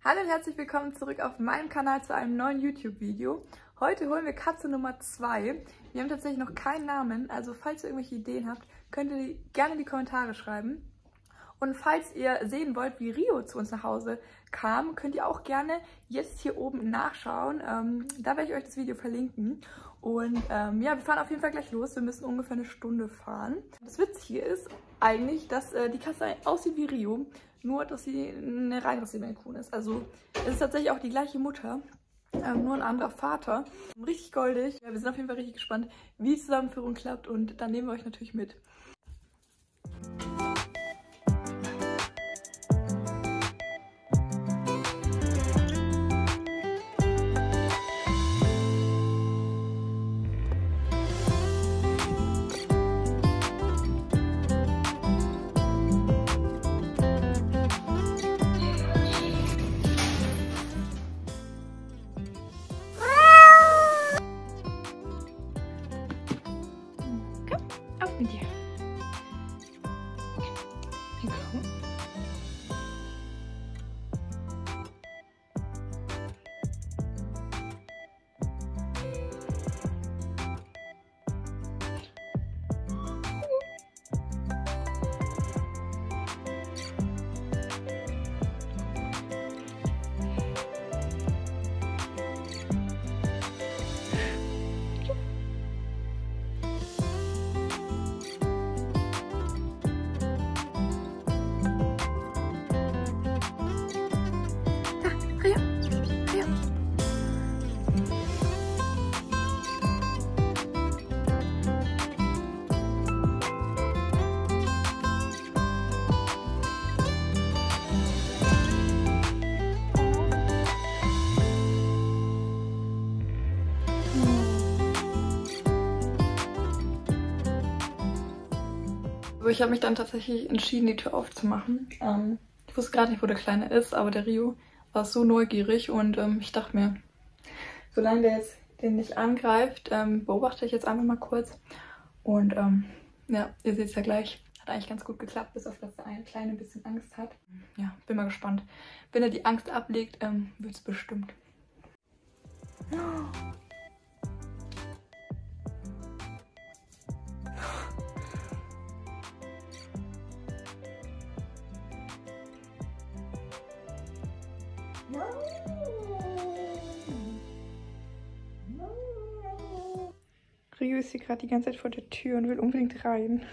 Hallo und herzlich willkommen zurück auf meinem Kanal zu einem neuen YouTube-Video. Heute holen wir Katze Nummer 2. Wir haben tatsächlich noch keinen Namen, also falls ihr irgendwelche Ideen habt, könnt ihr die gerne in die Kommentare schreiben. Und falls ihr sehen wollt, wie Rio zu uns nach Hause kam, könnt ihr auch gerne jetzt hier oben nachschauen. Da werde ich euch das Video verlinken. Und ja, wir fahren auf jeden Fall gleich los. Wir müssen ungefähr eine Stunde fahren. Das Witzige ist eigentlich, dass die Katze aussieht wie Rio, nur dass sie eine reinrassierte Maine Coon ist. Also es ist tatsächlich auch die gleiche Mutter, nur ein anderer Vater. Richtig goldig. Ja, wir sind auf jeden Fall richtig gespannt, wie die Zusammenführung klappt und dann nehmen wir euch natürlich mit. Mit dir. Also ich habe mich dann tatsächlich entschieden, die Tür aufzumachen. Ich wusste gerade nicht, wo der Kleine ist, aber der Rio war so neugierig und ich dachte mir, solange der jetzt den nicht angreift, beobachte ich jetzt einfach mal kurz. Und ja, ihr seht es ja gleich. Hat eigentlich ganz gut geklappt, bis auf dass der eine Kleine ein bisschen Angst hat. Ja, bin mal gespannt. Wenn er die Angst ablegt, wird es bestimmt. Rio ist hier gerade die ganze Zeit vor der Tür und will unbedingt rein.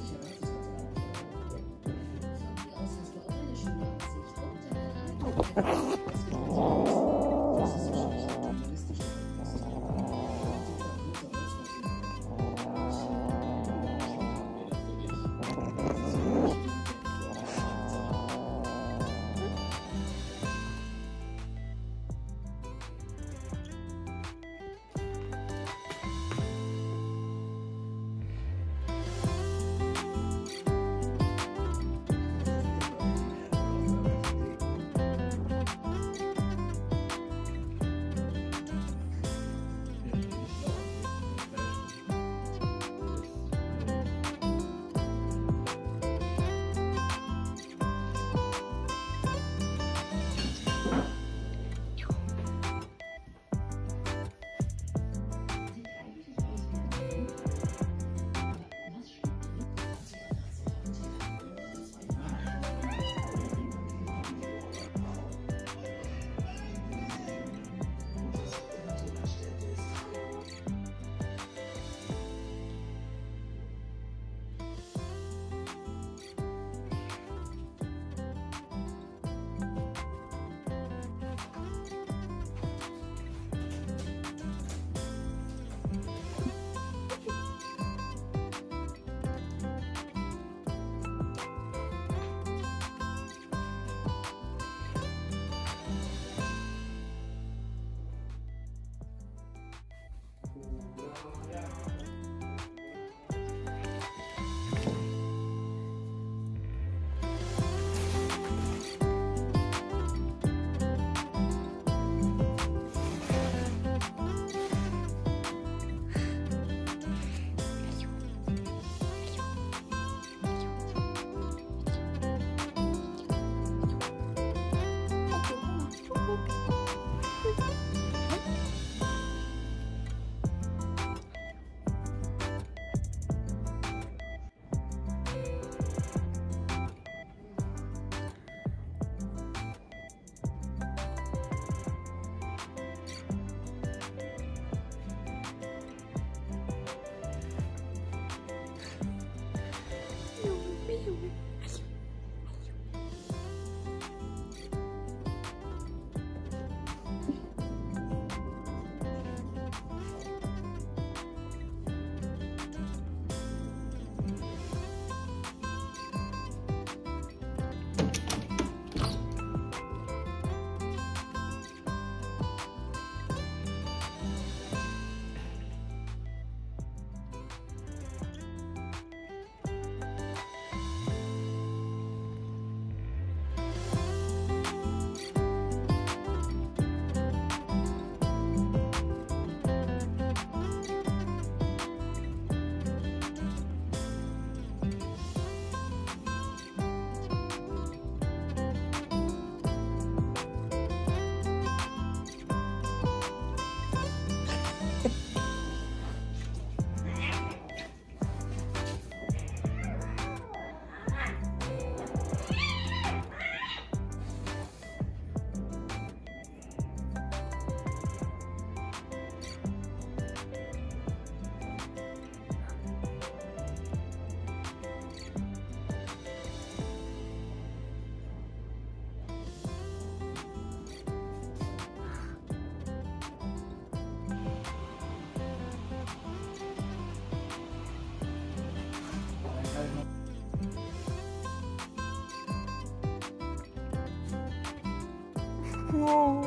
Oh.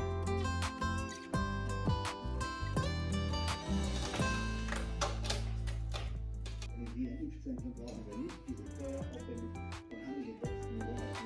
Wir Impfzentren brauchen wir nicht, die sind teuer, aufwendig und haben in den letzten Monaten.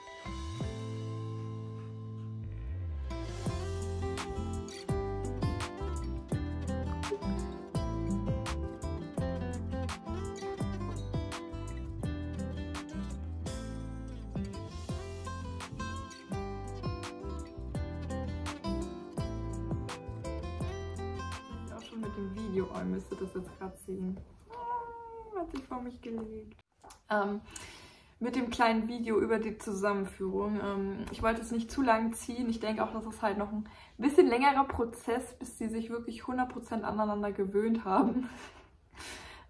Auch schon mit dem Video, ihr müsstet das jetzt gerade sehen. Hat sich vor mich gelegt. Mit dem kleinen Video über die Zusammenführung. Ich wollte es nicht zu lang ziehen. Ich denke auch, dass es halt noch ein bisschen längerer Prozess, bis sie sich wirklich 100% aneinander gewöhnt haben.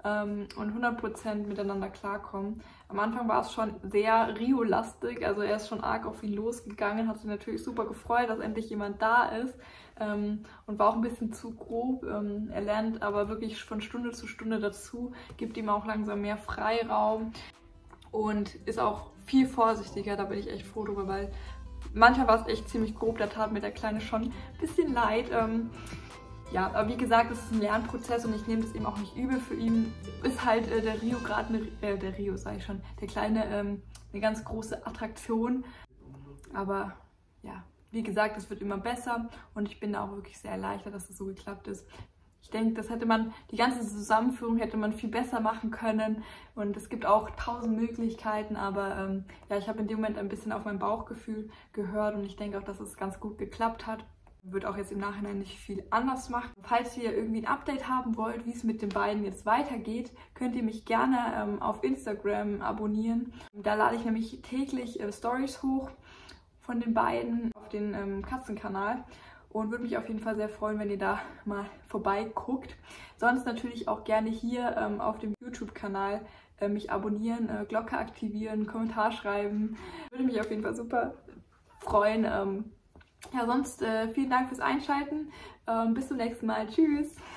und 100% miteinander klarkommen. Am Anfang war es schon sehr Rio-lastig, also er ist schon arg auf ihn losgegangen, hat sich natürlich super gefreut, dass endlich jemand da ist und war auch ein bisschen zu grob. Er lernt aber wirklich von Stunde zu Stunde dazu, gibt ihm auch langsam mehr Freiraum und ist auch viel vorsichtiger, da bin ich echt froh drüber, weil manchmal war es echt ziemlich grob, da tat mir der Kleine schon ein bisschen leid. Ja, aber wie gesagt, es ist ein Lernprozess und ich nehme das eben auch nicht übel. Für ihn ist halt der Rio gerade, der Rio sage ich schon, der Kleine eine ganz große Attraktion. Aber ja, wie gesagt, es wird immer besser und ich bin da auch wirklich sehr erleichtert, dass es so geklappt ist. Ich denke, das hätte man, die ganze Zusammenführung hätte man viel besser machen können und es gibt auch 1000 Möglichkeiten, aber ja, ich habe in dem Moment ein bisschen auf mein Bauchgefühl gehört und ich denke auch, dass es ganz gut geklappt hat. Wird auch jetzt im Nachhinein nicht viel anders machen. Falls ihr irgendwie ein Update haben wollt, wie es mit den beiden jetzt weitergeht, könnt ihr mich gerne auf Instagram abonnieren. Da lade ich nämlich täglich Stories hoch von den beiden auf den Katzenkanal und würde mich auf jeden Fall sehr freuen, wenn ihr da mal vorbeiguckt. Sonst natürlich auch gerne hier auf dem YouTube-Kanal mich abonnieren, Glocke aktivieren, Kommentar schreiben. Würde mich auf jeden Fall super freuen. Ja, sonst vielen Dank fürs Einschalten. Bis zum nächsten Mal. Tschüss!